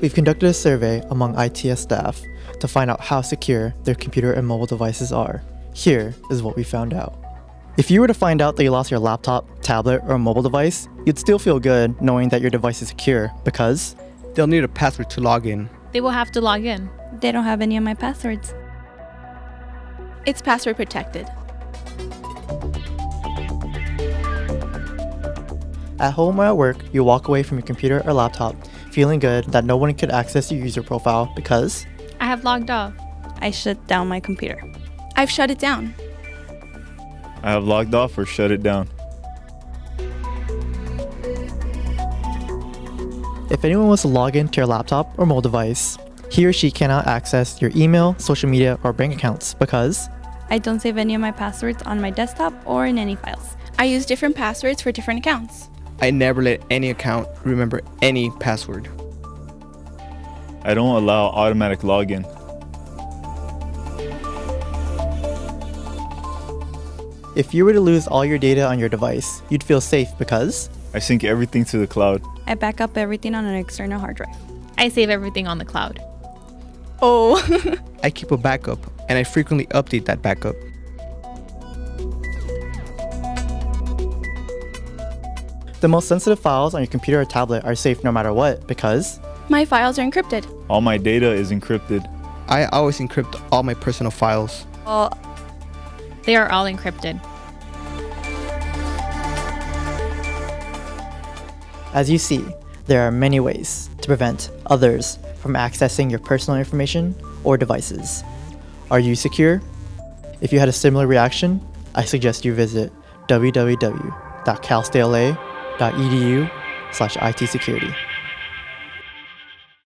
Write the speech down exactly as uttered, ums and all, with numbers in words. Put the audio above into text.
We've conducted a survey among I T S staff to find out how secure their computer and mobile devices are. Here is what we found out. If you were to find out that you lost your laptop, tablet, or mobile device, you'd still feel good knowing that your device is secure because they'll need a password to log in. They will have to log in. They don't have any of my passwords. It's password protected. At home or at work, you walk away from your computer or laptop feeling good that no one could access your user profile because I have logged off. I shut down my computer. I've shut it down. I have logged off or shut it down. If anyone was to log into your laptop or mobile device, he or she cannot access your email, social media, or bank accounts because I don't save any of my passwords on my desktop or in any files. I use different passwords for different accounts. I never let any account remember any password. I don't allow automatic login. If you were to lose all your data on your device, you'd feel safe because I sync everything to the cloud. I back up everything on an external hard drive. I save everything on the cloud. Oh. I keep a backup and I frequently update that backup. The most sensitive files on your computer or tablet are safe no matter what because My files are encrypted. All my data is encrypted. I always encrypt all my personal files. Well, They are all encrypted. As you see, there are many ways to prevent others from accessing your personal information or devices. Are you secure? If you had a similar reaction, I suggest you visit w w w dot cal state l a dot e d u slash I T security.